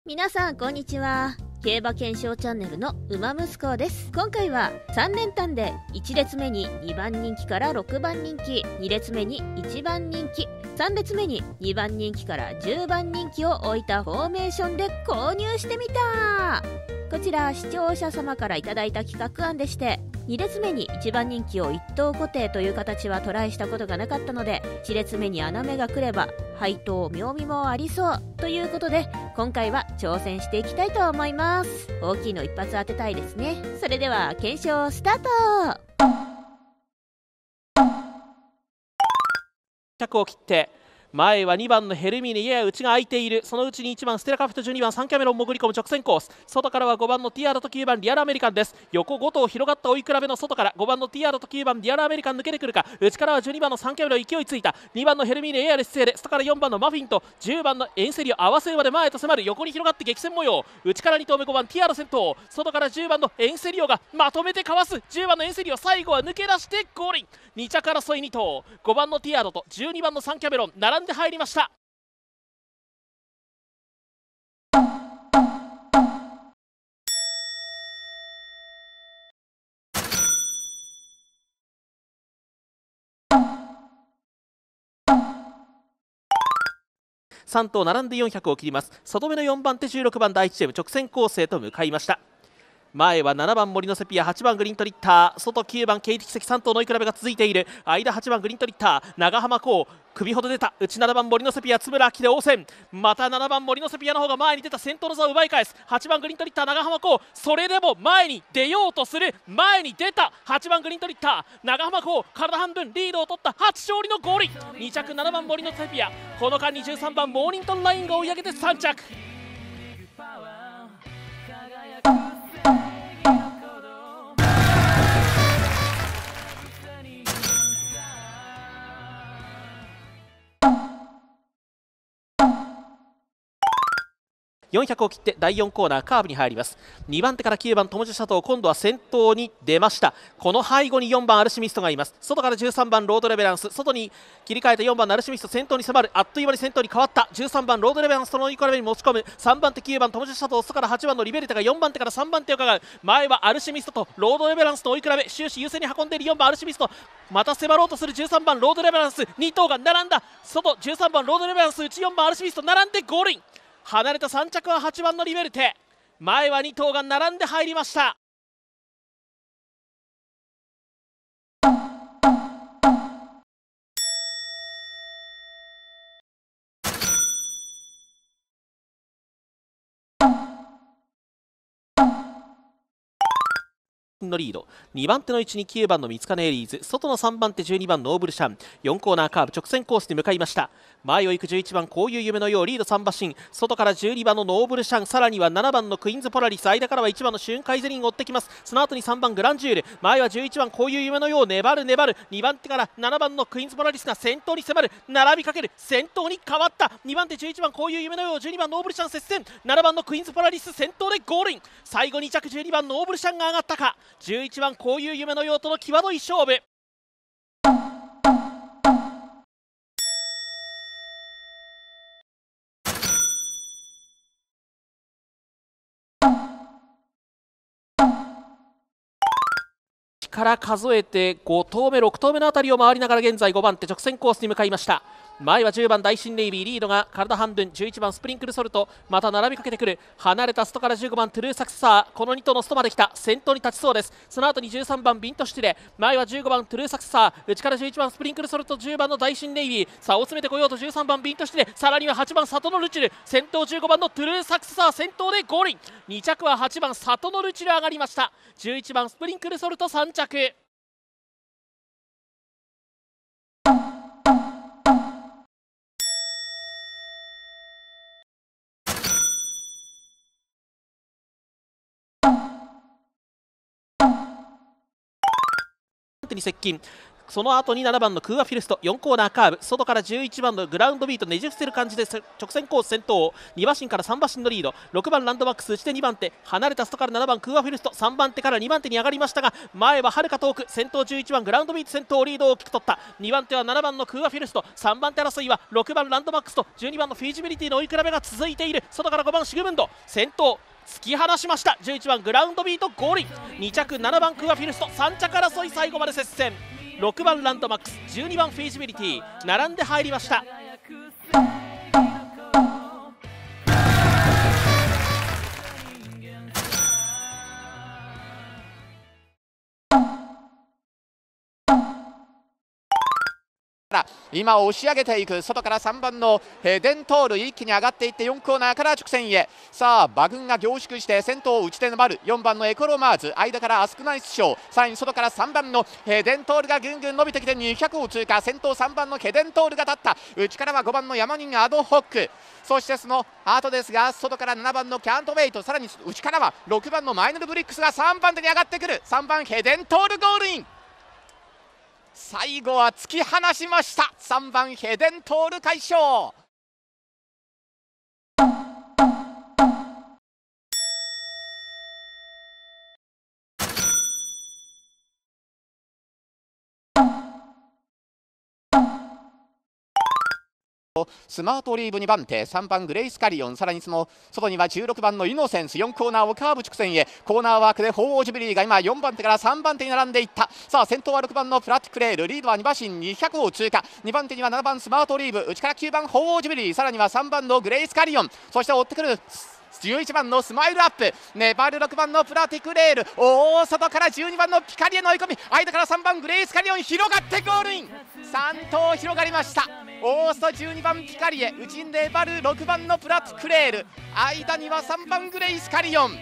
皆さんこんにちは。競馬検証チャンネルの馬息子です。今回は3連単で1列目に2番人気から6番人気、2列目に1番人気、3列目に2番人気から10番人気を置いたフォーメーションで購入してみた。こちら視聴者様からいただいた企画案でして、2列目に1番人気を1等固定という形はトライしたことがなかったので、1列目に穴目が来れば配当妙味もありそうということで、今回は挑戦していきたいと思います。大きいの一発当てたいですね。それでは検証スタート。 100を切って前は2番のヘルミーネ、やや内が空いている。そのうちに1番ステラカフェと12番サンキャメロン潜り込む直線コース。外からは5番のティアラと9番リアルアメリカンです。横5頭広がった追い比べの外から5番のティアラと9番リアルアメリカン抜けてくるか。内からは12番のサンキャメロン勢いついた。2番のヘルミーネ、やや劣勢で外から4番のマフィンと10番のエンセリを合わせるまで前へと迫る。横に広がって激戦模様。内から2頭目5番ティアラ先頭、外から10番のエンセリオがまとめてかわす。10番のエンセリオ最後は抜け出してゴールイン。2着争い2頭、5番のティアラと12番のサンキャメロン並んで入りました。3頭並んで400を切ります。外目の4番手16番第1チーム直線コースへと向かいました。前は7番森のセピア、8番グリントリッター、外9番ケイティキセキ3頭の追い比べが続いている。間8番グリントリッター、長浜こう首ほど出た。内7番森のセピア、津村明で応戦。また7番森のセピアの方が前に出た。先頭の座を奪い返す。8番グリントリッター、長浜こうそれでも前に出ようとする。前に出た8番グリントリッター、長浜こう体半分リードを取った初勝利のゴールイン。2着7番森のセピア、この間に13番モーニントンラインが追い上げて3着。400を切って第4コーナーカーブに入ります。2番手から9番トモジシャトー、今度は先頭に出ました。この背後に4番アルシミストがいます。外から13番ロードレベランス、外に切り替えて4番のアルシミスト先頭に迫る。あっという間に先頭に変わった。13番ロードレベランスとの追い比べに持ち込む。3番手9番トモジシャトー、外から8番のリベルテが4番手から3番手を伺う。前はアルシミストとロードレベランスの追い比べ、終始優勢に運んでいる4番アルシミスト、また迫ろうとする13番ロードレベランス、2頭が並んだ。外13番ロードレベランス、内4番アルシミスト並んでゴールイン。離れた3着は8番のリベルテ、前は2頭が並んで入りました。のリード、2番手の位置に9番の三金エリーズ、外の3番手12番ノーブルシャン、4コーナーカーブ直線コースに向かいました。前を行く11番こういう夢のよう、リード3馬身、外から12番のノーブルシャン、さらには7番のクイーンズポラリス、間からは1番のシュンカイゼリンを追ってきます。その後に3番グランジュール、前は11番こういう夢のよう、粘る2番手から7番のクイーンズポラリスが先頭に迫る。並びかける、先頭に変わった。2番手11番こういう夢のよう、12番ノーブルシャン接戦、7番のクイーンズポラリス先頭でゴールイン。最後2着12番ノーブルシャンが上がったか。11番こういう夢のようとの際どい勝負。から数えて5投目6投目のあたりを回りながら現在5番手直線コースに向かいました。前は10番大新ネイビー、リードが体半分、11番スプリンクルソルト、また並びかけてくる。離れたストから15番トゥルーサクセサー、この2頭のストまで来た。先頭に立ちそうです。その後に13番ビントシュティレ、前は15番トゥルーサクセサー、内から11番スプリンクルソルト、10番の大新ネイビー、差を詰めてこようと13番ビントシュティレ、さらには8番サトノルチル、先頭15番のトゥルーサクセサー先頭でゴールイン。2着は8番サトノルチル上がりました。11番スプリンクルソルト3着。に接近、 その後に7番のクーアフィルスト、4コーナーカーブ、外から11番のグラウンドビートねじ伏せる感じで直線コース先頭、2馬身から3馬身のリード、6番ランドマックス内で2番手、離れた外から7番クーアフィルスト、3番手から2番手に上がりましたが、前ははるか遠く、先頭11番グラウンドビート先頭リードを大きく取った。2番手は7番のクーアフィルスト、3番手争いは6番ランドマックスと12番のフィージビリティの追い比べが続いている。外から5番シグムンド先頭突き放しました。11番グラウンドビートゴールイン、2着7番クーアフィルスト、3着争い最後まで接戦、6番ランドマックス、12番フィージビリティ並んで入りました。 今押し上げていく、外から3番のデントール一気に上がっていって4コーナーから直線へ。さあ馬群が凝縮して先頭を内で粘る4番のエコロマーズ、間からアスクナイスショー、さらに外から3番のデントールがぐんぐん伸びてきて200を通過、先頭3番のケデントールが立った。内からは5番のヤマニンアドホック、そしてその後ですが外から7番のキャントウェイト、さらに内からは6番のマイネルブリックスが3番手に上がってくる。3番ヘデントールゴールイン、最後は突き放しました。3番ヘデントール快勝。スマートオリーブ2番手、3番グレイスカリオン、さらにその外には16番のイノセンス、4コーナーをカーブ直線へ。コーナーワークで鳳凰ジュビリーが今4番手から3番手に並んでいった。さあ先頭は6番のプラティクレール、リードは2馬身200を通過、2番手には7番スマートオリーブ、内から9番鳳凰ジュビリー、さらには3番のグレイスカリオン、そして追ってくる11番のスマイルアップ、粘る6番のプラティクレール、大外から12番のピカリエの追い込み、間から3番グレイスカリオン、広がってゴールイン、3頭広がりました。大外12番ピカリエ、内に粘る6番のプラティクレール、間には3番グレイスカリオン。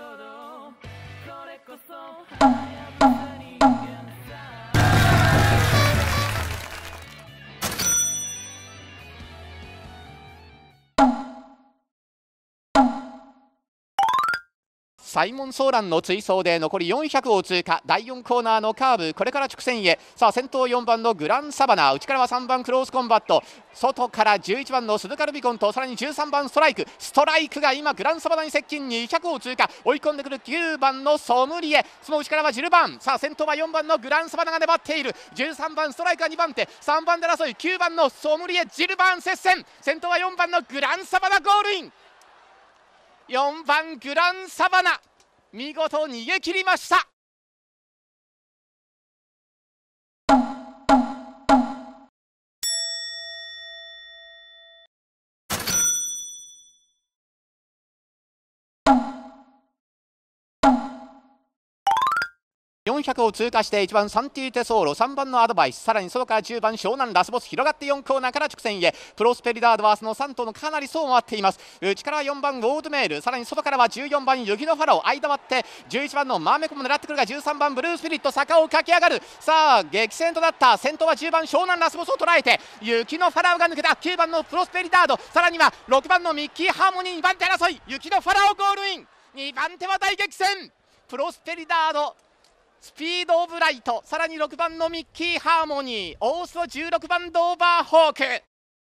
サイモン・ソーランの追走で残り400を通過、第4コーナーのカーブ、これから直線へ。さあ先頭4番のグランサバナ、内からは3番クロースコンバット、外から11番のスルカルビコンとさらに13番ストライクが今グランサバナに接近、200を通過、追い込んでくる9番のソムリエ、その内からは10番、さあ先頭は4番のグランサバナが粘っている。13番ストライクが2番手、3番で争い、9番のソムリエ、ジルバーン接戦、先頭は4番のグランサバナゴールイン。4番グランサバナ見事逃げ切りました。400を通過して1番サンティーテソーロ、3番のアドバイス、さらに外から10番湘南ラスボス、広がって4コーナーから直線へ。プロスペリダードはその3頭のかなり層回っています。内からは4番ウォードメール、さらに外からは14番雪のファロー、間割って11番のマーメコも狙ってくるが13番ブルースピリット、坂を駆け上がる。さあ激戦となった。先頭は10番湘南ラスボスを捉えて雪のファラオが抜けた。9番のプロスペリダード、さらには6番のミッキーハーモニー、2番手争い、雪のファラオゴールイン。2番手は大激戦、プロスペリダード、スピードオブライト、さらに6番のミッキーハーモニー、大外16番ドーバーホーク。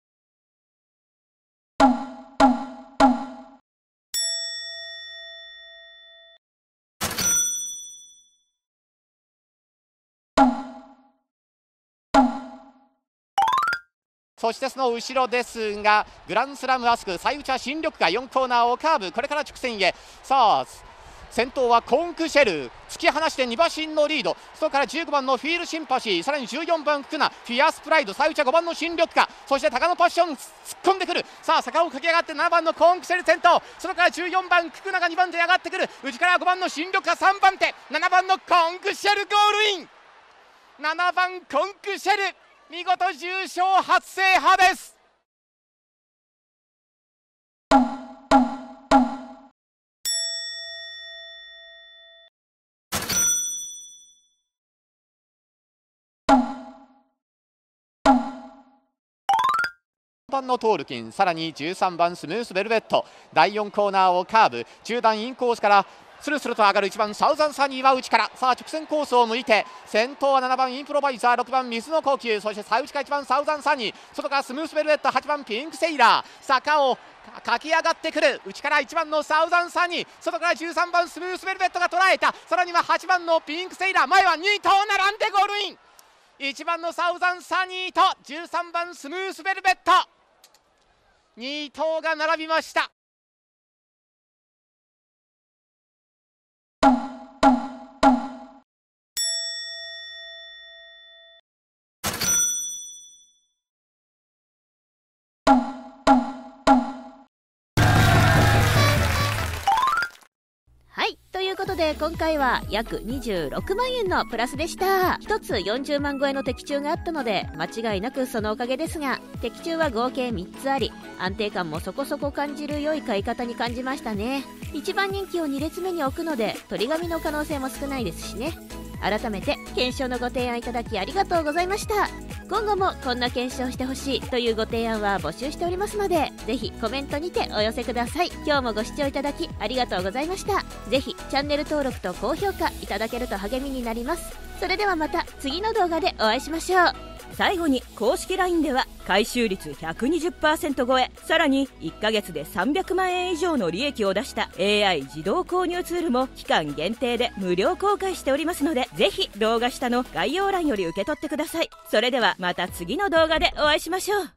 そしてその後ろですがグランスラムアスク、最内は新緑が4コーナーをカーブ、これから直線へ。さあ先頭はコンクシェル、突き放して2馬身のリード、外から15番のフィールシンパシー、さらに14番クナ、フィアスプライド、最内は5番の新緑か、そして高野パッション突っ込んでくる。さあ坂を駆け上がって7番のコンクシェル先頭、外から14番クナが2番手に上がってくる。内から5番の新緑か3番手、7番のコンクシェルゴールイン。7番コンクシェル、見事重賞初制覇です。番のトールキン、さらに13番スムースベルベット、第4コーナーをカーブ、中段インコースからスルスルと上がる1番サウザンサニーは内から。さあ直線コースを向いて先頭は7番インプロバイザー、6番水の呼吸、そして最内から1番サウザンサニー、外からスムースベルベット、8番ピンクセイラー、坂を駆け上がってくる。内から1番のサウザンサニー、外から13番スムースベルベットが捉えた。さらには8番のピンクセイラー、前は2頭並んでゴールイン。1番のサウザンサニーと13番スムースベルベット、2頭が並びました。 はい、ということで今回は約26万円のプラスでした。1つ40万超えの的中があったので間違いなくそのおかげですが、的中は合計3つあり、安定感もそこそこ感じる良い買い方に感じましたね。1番人気を2列目に置くので取り紙の可能性も少ないですしね。改めて検証のご提案いただきありがとうございました。今後もこんな検証してほしいというご提案は募集しておりますので、ぜひコメントにてお寄せください。今日もご視聴いただきありがとうございました。ぜひチャンネル登録と高評価いただけると励みになります。それではまた次の動画でお会いしましょう。 最後に公式 LINE では回収率 120% 超え、さらに1ヶ月で300万円以上の利益を出した AI 自動購入ツールも期間限定で無料公開しておりますので、ぜひ動画下の概要欄より受け取ってください。それではまた次の動画でお会いしましょう。